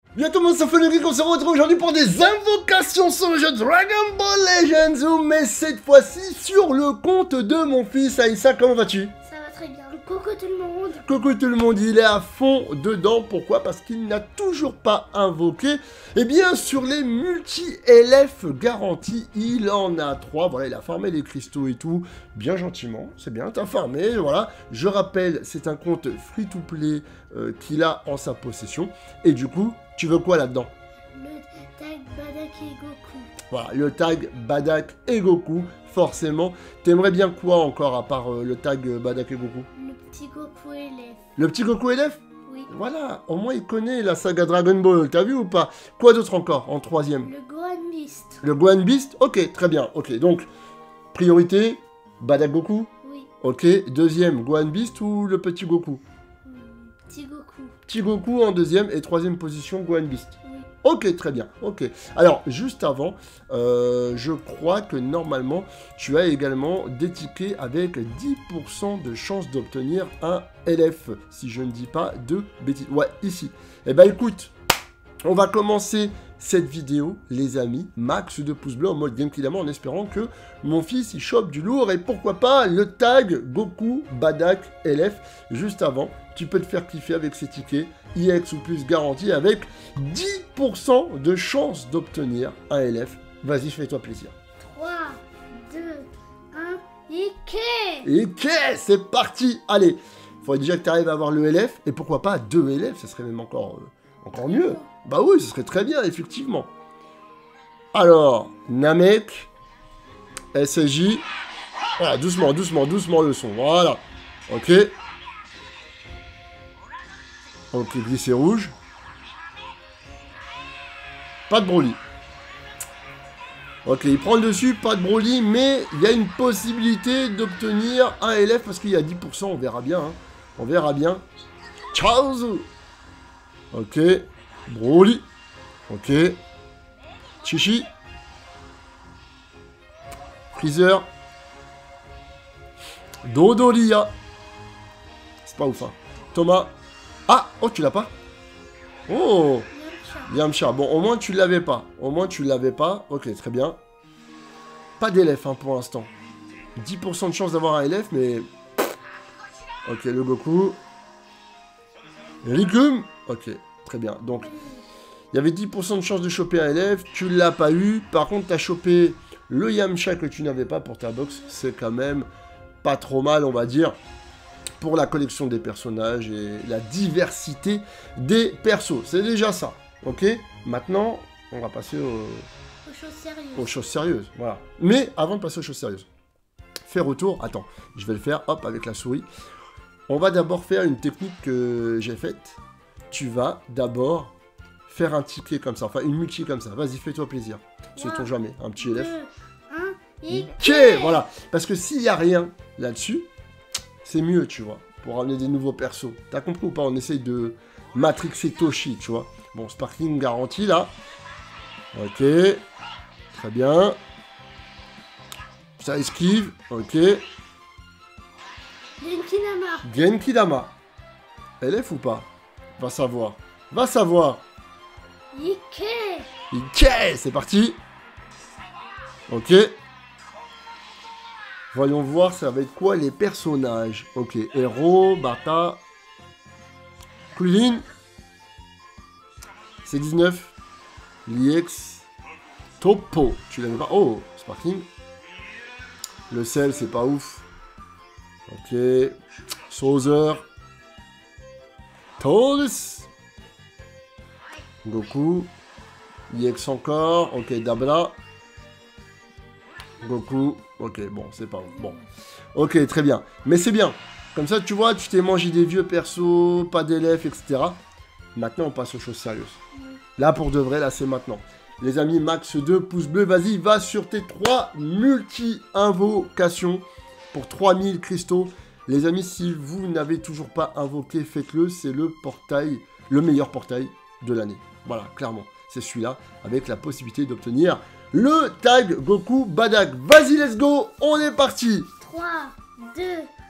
Bien tout le monde, c'est Fennery, on se retrouve aujourd'hui pour des invocations sur le jeu Dragon Ball Legends, mais cette fois-ci sur le compte de mon fils Aïssa. Comment vas-tu? Ça va très bien. Coucou tout le monde. Coucou tout le monde, il est à fond dedans. Pourquoi? Parce qu'il n'a toujours pas invoqué. Eh bien, sur les multi-LF garantis, il en a 3. Voilà, il a farmé les cristaux et tout, bien gentiment. C'est bien, t'as farmé, voilà. Je rappelle, c'est un compte free-to-play qu'il a en sa possession. Et du coup, tu veux quoi là-dedans? Le tag Badak et Goku. Voilà, le tag Badak et Goku, forcément. T'aimerais bien quoi encore à part le tag Badak et Goku? Le petit Goku élève. Le petit Goku LF? Oui. Voilà, au moins il connaît la saga Dragon Ball, t'as vu ou pas? Quoi d'autre encore en troisième? Le Gohan Beast. Le Gohan Beast? Ok, très bien, ok. Donc, priorité, Badak Goku? Oui. Ok, deuxième, Gohan Beast ou le petit Goku? Petit Goku. Petit Goku en deuxième et troisième position, Gohan Beast. Oui. Ok, très bien, ok. Alors, juste avant, je crois que normalement, tu as également des tickets avec 10% de chance d'obtenir un LF, si je ne dis pas de bêtises. Ouais, ici. Eh ben écoute, on va commencer cette vidéo, les amis, max de pouces bleus en mode Genkidama, en espérant que mon fils il chope du lourd et pourquoi pas le tag Goku Badak LF juste avant. Tu peux te faire kiffer avec ces tickets IX ou plus garantis avec 10% de chance d'obtenir un LF. Vas-y, fais-toi plaisir. 3, 2, 1, Ike. Et c'est parti. Allez, il faudrait déjà que tu arrives à avoir le LF et pourquoi pas 2 LF, ça serait même encore mieux. Bah oui, ce serait très bien, effectivement. Alors, Namek, SJ. Voilà, doucement le son. Voilà. Ok. Ok, glissé rouge. Pas de Broly. Ok, il prend le dessus, pas de Broly, mais il y a une possibilité d'obtenir un LF parce qu'il y a 10%, on verra bien. Hein. On verra bien. Ciao. Ok. Broly. Ok. Chichi. Freezer. Dodolia. C'est pas ouf, hein. Thomas. Ah, oh, tu l'as pas? Oh, Yamcha. Bon, au moins tu l'avais pas. Au moins tu l'avais pas. Ok, très bien. Pas d'LF hein, pour l'instant. 10% de chance d'avoir un LF, mais... Ok, le Goku. Rikum. Ok, très bien. Donc, il y avait 10% de chance de choper un LF. Tu l'as pas eu. Par contre, tu as chopé le Yamcha que tu n'avais pas pour ta box. C'est quand même pas trop mal, on va dire, pour la collection des personnages et la diversité des persos. C'est déjà ça, ok? Maintenant, on va passer aux choses sérieuses. Voilà. Mais avant de passer aux choses sérieuses, faire retour, attends, je vais le faire, hop, avec la souris. On va d'abord faire une technique que j'ai faite. Tu vas d'abord faire un ticket comme ça, enfin une multi comme ça. Vas-y, fais-toi plaisir. Sait-on jamais, un petit LF. 2, 1, Ok, voilà. Parce que s'il n'y a rien là-dessus, c'est mieux, tu vois, pour ramener des nouveaux persos. T'as compris ou pas? On essaye de matrixer Toshi, tu vois. Bon, sparkling garanti, là. Ok. Très bien. Ça esquive. Ok. Genkidama. Genkidama. LF ou pas? Va savoir. Va savoir. Ike. Ok, c'est parti. Ok. Voyons voir, ça va être quoi les personnages. Ok, héros, Bata, Kulin, C19, Lix, Topo. Tu l'avais pas? Oh, Sparking. Le sel, c'est pas ouf. Ok. Sauzer. Toles. Goku. Lix encore. Ok, Dabla. Goku. Ok, bon, c'est pas bon. Ok, très bien. Mais c'est bien. Comme ça, tu vois, tu t'es mangé des vieux persos, pas d'élèves, etc. Maintenant, on passe aux choses sérieuses. Là, pour de vrai, là, c'est maintenant. Les amis, max 2 pouces bleus. Vas-y, va sur tes 3 multi-invocations pour 3000 cristaux. Les amis, si vous n'avez toujours pas invoqué, faites-le. C'est le portail, le meilleur portail de l'année. Voilà, clairement. C'est celui-là, avec la possibilité d'obtenir le tag Goku Badak. Vas-y, let's go, on est parti. 3, 2,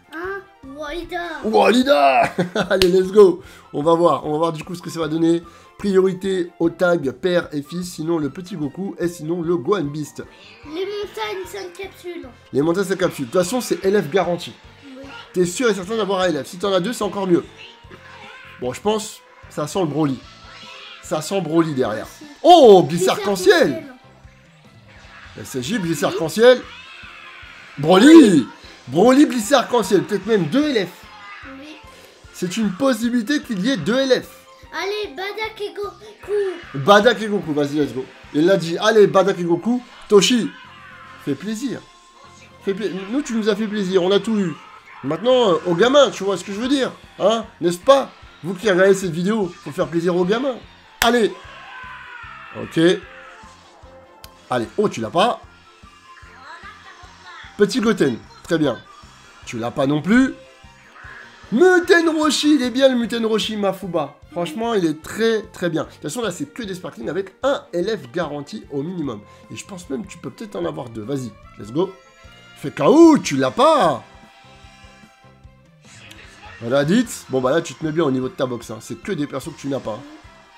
1, Walida. Walida. Allez, let's go. On va voir du coup ce que ça va donner. Priorité au tag père et fils, sinon le petit Goku et sinon le Gohan Beast. Les montagnes, 5 capsules. Les montagnes, c'est capsule. De toute façon, c'est LF garanti. Oui. T'es sûr et certain d'avoir un LF. Si t'en as deux, c'est encore mieux. Bon, je pense, ça sent le Broly. Ça sent Broly derrière. Aussi. Oh, Bliss arc-en-ciel. SSJ, Bliss arc-en-ciel. Broly. Broly, Bliss arc-en-ciel. Peut-être même 2 LF. Oui. C'est une possibilité qu'il y ait 2 LF. Allez, Badak et Goku. Badak et Goku, vas-y, let's go. Il l'a dit, allez, Badak et Goku. Toshi, fais plaisir. Nous, tu nous as fait plaisir, on a tout eu. Maintenant, aux gamins, tu vois ce que je veux dire, hein, n'est-ce pas? Vous qui regardez cette vidéo, faut faire plaisir aux gamins. Allez. Ok. Allez, oh, tu l'as pas. Petit Goten, très bien. Tu l'as pas non plus. Muten Roshi, il est bien le Muten Roshi Mafuba. Franchement, il est très très bien. De toute façon, là, c'est que des sparklings avec un LF garanti au minimum. Et je pense même que tu peux peut-être en avoir 2. Vas-y, let's go. Fais KO, tu l'as pas. Voilà, dites. Bon, bah là, tu te mets bien au niveau de ta box. Hein. C'est que des persos que tu n'as pas.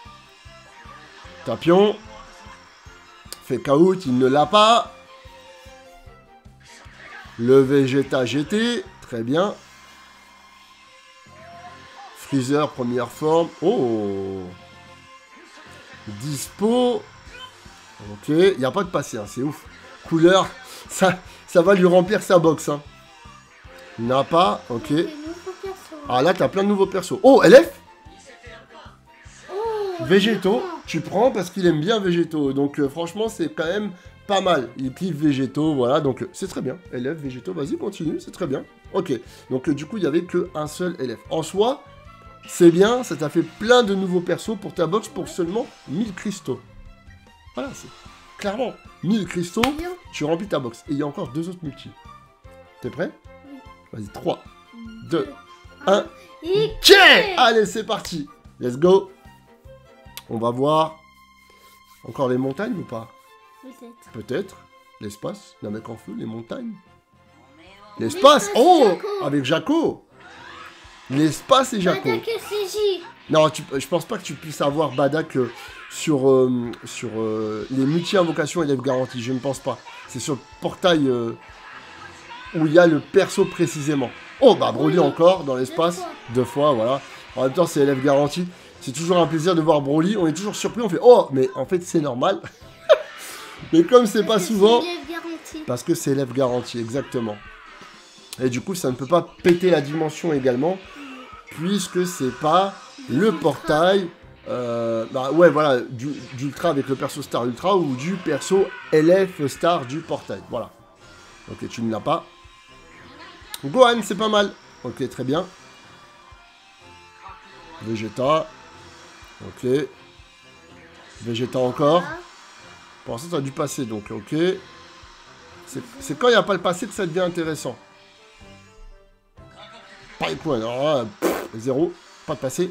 Tapion. Fais KO, il ne l'a pas. Le Vegeta GT, très bien. Freezer, première forme. Oh. Dispo. Ok, il n'y a pas de passé, hein, c'est ouf. Couleur, ça va lui remplir sa box. Hein. N'a pas, ok. Ah là, t'as plein de nouveaux persos. Oh, LF. Oh, Végétaux, tu prends parce qu'il aime bien Végétaux. Donc franchement, c'est quand même pas mal. Il kiffe Végétaux, voilà. Donc c'est très bien. LF, Végétaux, vas-y, continue, c'est très bien. Ok, donc du coup, il n'y avait qu'un seul LF. En soi, c'est bien, ça t'a fait plein de nouveaux persos pour ta box pour seulement 1000 cristaux. Voilà, c'est clairement 1000 cristaux, tu remplis ta box. Et il y a encore 2 autres multis. T'es prêt? Oui. Vas-y, 3, 2, 1. Ike. Allez, c'est parti. Let's go. On va voir. Encore les montagnes ou pas? Peut-être. Peut-être. L'espace, la mec en feu, les montagnes. L'espace. L'espace, Oh, Jaco. avec Jaco. L'espace et Jaco. Badak et CJ. Non, je pense pas que tu puisses avoir Badak sur les multi-invocations élèves garanties. Je ne pense pas. C'est sur le portail où il y a le perso précisément. Oh, bah Broly Oui. encore dans l'espace. 2 fois, voilà. En même temps, c'est élève garantie. C'est toujours un plaisir de voir Broly. On est toujours surpris. On fait oh, mais en fait, c'est normal. Mais comme c'est pas souvent. Parce que c'est élève garantie, exactement. Et du coup, ça ne peut pas péter la dimension également. Puisque c'est pas le portail. Bah ouais, voilà. D'Ultra avec le perso Star Ultra. Ou du perso LF Star du portail. Voilà. Ok, tu ne l'as pas. Gohan, c'est pas mal. Ok, très bien. Vegeta. Ok. Vegeta encore. Pour l'instant, ça a dû passer, donc ok. C'est quand il n'y a pas le passé que ça devient intéressant. Pas les points, alors là, 0. Pas de passé.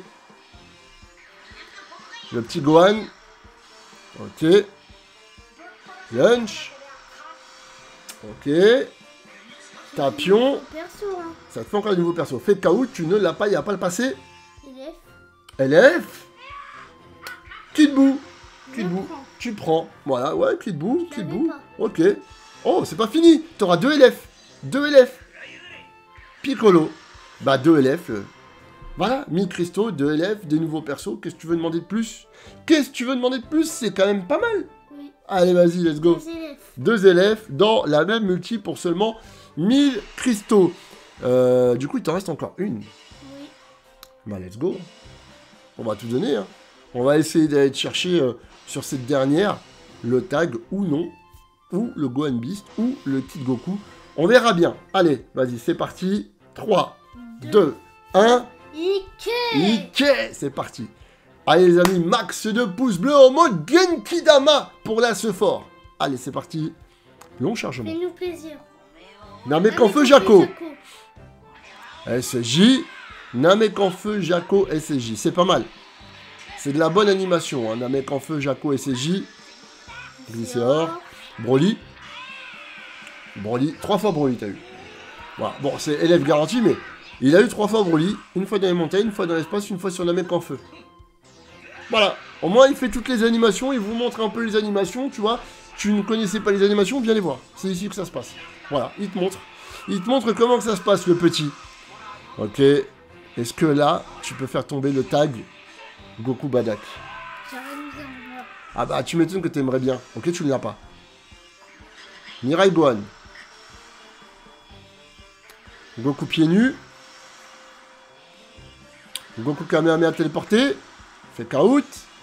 Le petit Gohan. Ok. Lunch. Ok. Tapion. Perso, hein. Ça te fait encore un nouveau perso. Fais KO, tu ne l'as pas, il n'y a pas le passé. LF. LF. Kid Buu. Je prends. Tu prends. Voilà, ouais, Kid Buu. Je Kid l'avais Buu. pas. Ok. Oh, c'est pas fini. T'auras 2 LF. 2 LF. Piccolo. Bah, 2 LF. Voilà, 1000 cristaux, 2 LF, des nouveaux persos. Qu'est-ce que tu veux demander de plus? Qu'est-ce que tu veux demander de plus? C'est quand même pas mal. Oui. Allez, vas-y, let's go. 2 LF. 2 LF dans la même multi pour seulement 1000 cristaux. Du coup, il t'en reste encore une. Oui. Bah, let's go. On va tout donner. Hein. On va essayer d'aller te chercher sur cette dernière le tag ou non, ou le Gohan Beast, ou le Kid Goku. On verra bien. Allez, vas-y, c'est parti. 3, 2, 1. Ike. Ike, c'est parti. Allez les amis, max de pouces bleus en mode Genkidama pour la ce fort. Allez, c'est parti. Long chargement. Fais-nous plaisir. Namekanfeu Jaco. SJ. Namekanfeu Jaco SJ. C'est pas mal. C'est de la bonne animation. Hein. Namekanfeu Jaco SJ. Glycéor. Broly. Broly. 3 fois Broly, t'as eu. Voilà. Bon, c'est élève garanti, mais il a eu 3 fois Broly. Une fois dans les montagnes, une fois dans l'espace, une fois sur Namekanfeu. Voilà. Au moins, il fait toutes les animations, il vous montre un peu les animations, tu vois. Tu ne connaissais pas les animations, viens les voir. C'est ici que ça se passe. Voilà, il te montre. Il te montre comment que ça se passe, le petit. Ok. Est-ce que là, tu peux faire tomber le tag Goku Badak? Ah bah, tu m'étonnes que t'aimerais bien. Ok, tu ne l'as pas. Mirai Gohan. Goku pieds nus. Goku Kamehameha téléporté. Fait out.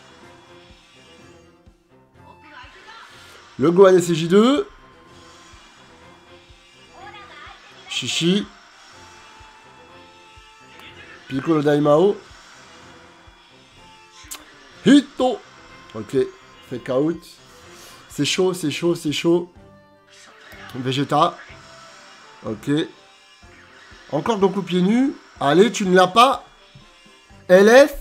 Le Gohan SCJ2. Shishi. Piccolo Daimao. Hito. Ok. Fait out. C'est chaud, c'est chaud, c'est chaud. Vegeta. Ok. Encore Goku pieds nus. Allez, tu ne l'as pas. LF.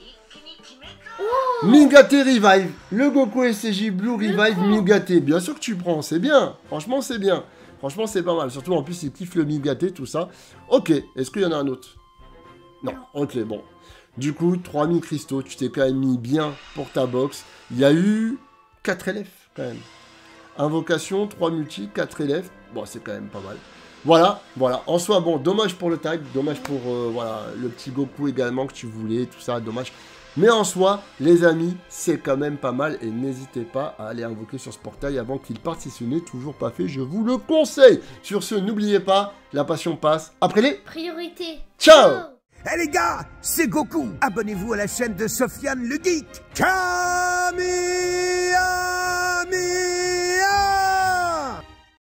Migate Revive. Le Goku SCJ Blue Revive Migate. Bien sûr que tu prends, c'est bien. Franchement, c'est bien. Franchement, c'est pas mal. Surtout, en plus, il kiffe le Migate, tout ça. Ok. Est-ce qu'il y en a un autre? Non. Ok, bon. Du coup, 3000 cristaux. Tu t'es quand même mis bien pour ta box. Il y a eu 4 LF, quand même. Invocation, 3 multi, 4 LF. Bon, c'est quand même pas mal. Voilà, voilà. En soi, bon, dommage pour le tag. Dommage pour, voilà, le petit Goku également que tu voulais, tout ça. Dommage. Mais en soi, les amis, c'est quand même pas mal. Et n'hésitez pas à aller invoquer sur ce portail avant qu'il parte. Si ce n'est toujours pas fait, je vous le conseille. Sur ce, n'oubliez pas, la passion passe après les priorités. Ciao. Eh les gars, c'est Goku. Abonnez-vous à la chaîne de Sofiane le Geek. Kami